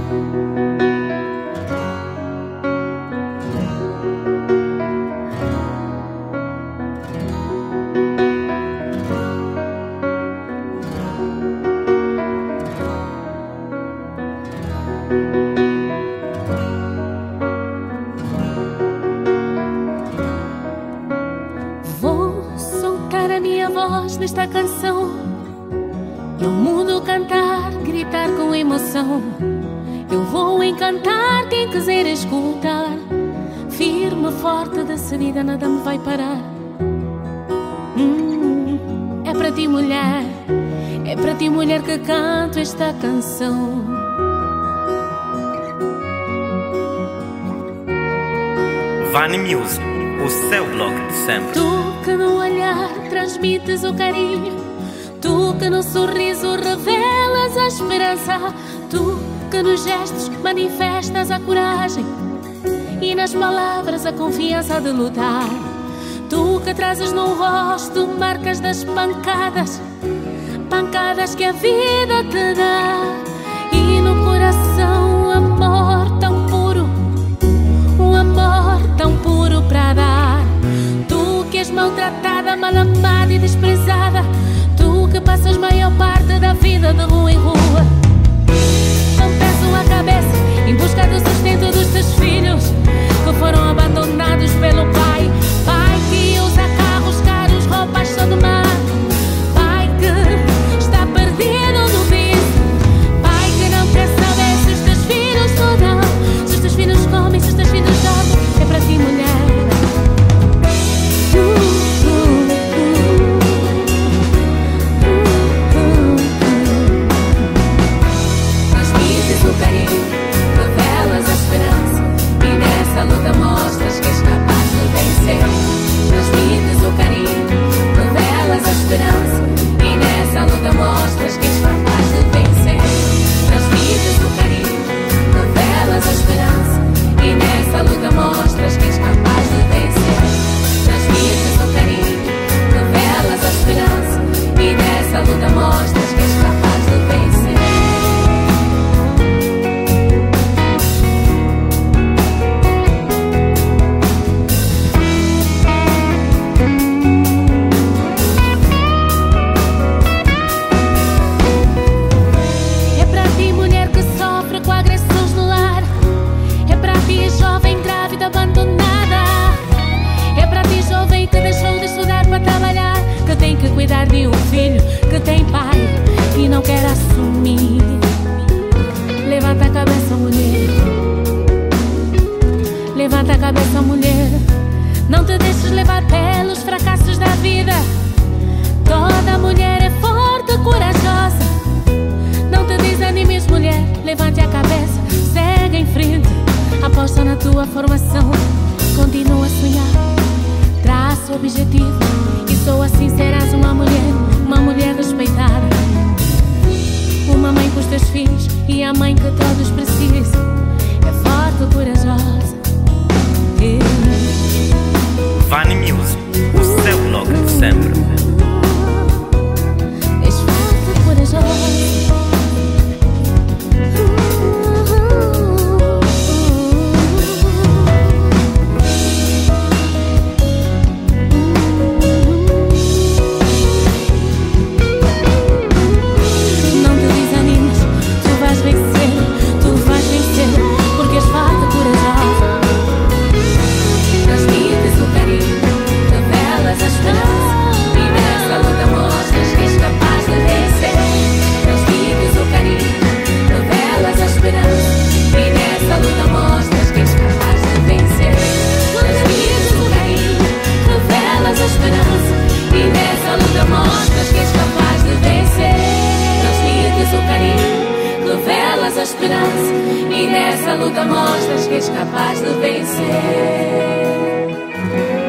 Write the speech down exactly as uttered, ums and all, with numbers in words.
Nesta canção e ao mundo cantar, gritar com emoção. Eu vou encantar quem quiser escutar. Firme, forte, decidida, nada me vai parar. hum, É para ti, mulher, é para ti, mulher, que canto esta canção. Vani Music, o seu blog de sempre. Tu que no olhar transmites o carinho, tu que no sorriso revelas a esperança, tu que nos gestos manifestas a coragem e nas palavras a confiança de lutar, tu que trazes no rosto marcas das pancadas, pancadas que a vida te dá, e no coração um amor tão puro, um amor tão puro para dar. Tu que és maltratada, mal amada e desprezada, tu que passas maior parte da vida de rua em rua, não peço a cabeça em busca do sustento dos teus filhos que foram abandonados pelo pai. Pai que usa carros caros, roupas só de marca, pai que está perdido no vício, pai que não quer saber se os teus filhos mudam, se os teus filhos comem, se os teus filhos dormem. É para ti, mulher. Cuidar de um filho que tem pai e não quer assumir. Levanta a cabeça, mulher. Levanta a cabeça, mulher. Não te deixes levar pelos fracassos da vida. Toda mulher é forte, corajosa. Não te desanimes, mulher. Levante a cabeça, segue em frente. Aposta na tua formação. Continua a sonhar. Traça o objetivo. Só assim serás uma mulher, uma mulher respeitada, uma mãe para os teus filhos e a mãe que todos precisam. É forte, corajosa. Yeah. Vani Music, o seu blog de sempre. És forte, corajosa. Esperança, e nessa luta mostras que és capaz de vencer.